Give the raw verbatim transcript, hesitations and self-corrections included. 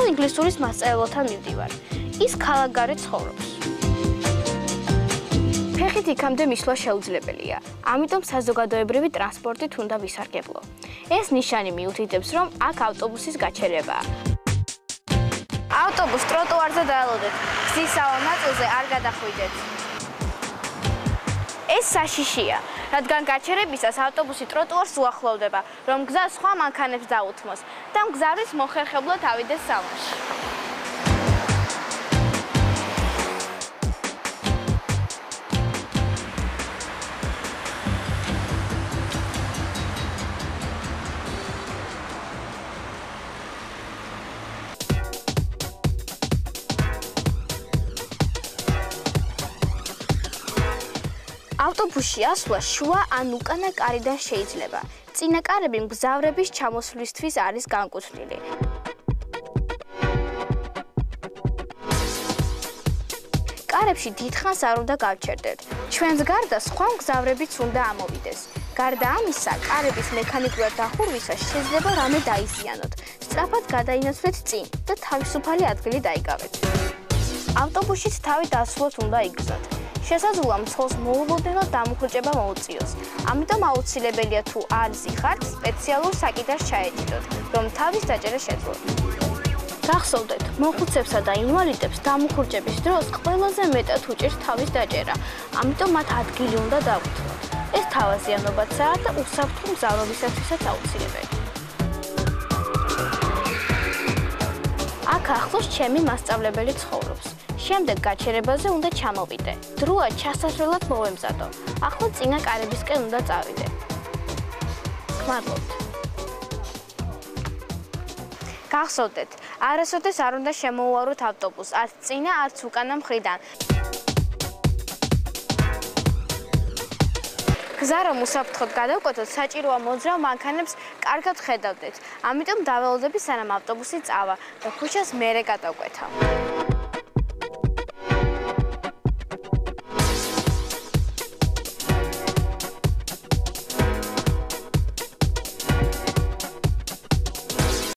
ახლა ინგლისურის მასწავლებელთან მივდივარ. ის ქალაქგარეთ ცხოვრობს. ფეხით იქამდე მისვლა შეუძლებელია, ამიტომ საზოგადოებრივი ტრანსპორტით უნდა ვისარგებლო. ეს ნიშანი მიუთითებს, რომ აქ ავტობუსის გაჩერებაა. ავტობუს ტროტუარზე დაელოდეთ, გზის სავალ ნაწილზე არ გადახვიდეთ. ეს საშიშია, რადგან გაჩერებისას ავტობუსი ტროტუარს უახლოვდება, რომ გზა სხვა მანქანებს დაუთმოს და მგზავრის მოხერხებლად ავიდეს სალონში. ავტობუსში ასვლა შუა ან უკანა კარიდან შეიძლება. წინა კარები მგზავრების ჩამოსვლისთვის არის განკუთვნილი. კარებში დიდხანს არ უნდა გავჩერდეთ. ჩვენს გარდა სხვა მგზავრებიც უნდა ამოვიდეს. გარდა ამისა, კარების მექანიკურად დახურვისას შეიძლება რამე დაიზიანოთ. სწრაფად გადაინაცვლეთ წინ და თავისუფალი ადგილი დაიკავეთ. ავტობუსშიც თავი დასვლოთ უნდა იგრძნოთ. შესაძლოა მძღოლს მოულოდნელად დამუხრჭება მოუწიოს. ამიტომ აუცილებელია თუ არ ზიხართ, სპეციალურ საკიდარს ჩაეჭიდოთ, რომ თავის დაჭერა შეძლოთ. გახსოვდეთ, მოხუცებსა და ინვალიდებს დამუხრჭების დროს ყველაზე მეტად უჭირს თავის დაჭერა, ამიტომ მათ ადგილი უნდა დაუთმოთ. ეს თავაზიანობაცაა და უსაფრთხო მგზავრობისათვისაც აუცილებელი. აქ ახლოს ჩემი მასწავლებელი ცხოვრობს. შემდეგ გაჩერებაზე უნდა ჩამოვიდე. დროა ჩასასვლელად მოვემზადო. ახლა წინა კარებისკენ უნდა წავიდე. გმადლობთ. გახსოვდეთ, არასოდეს არ უნდა შემოუაროთ ავტობუსს, არც წინა, არც უკანა მხრიდან. გზა რომ უსაფრთხოდ გადავკვეთოთ, საჭიროა მოძრავ მანქანებს კარგად ხედავდეთ. ამიტომ დაველოდები სანამ ავტობუსი წავა და ქუჩას მერე გადავკვეთავ.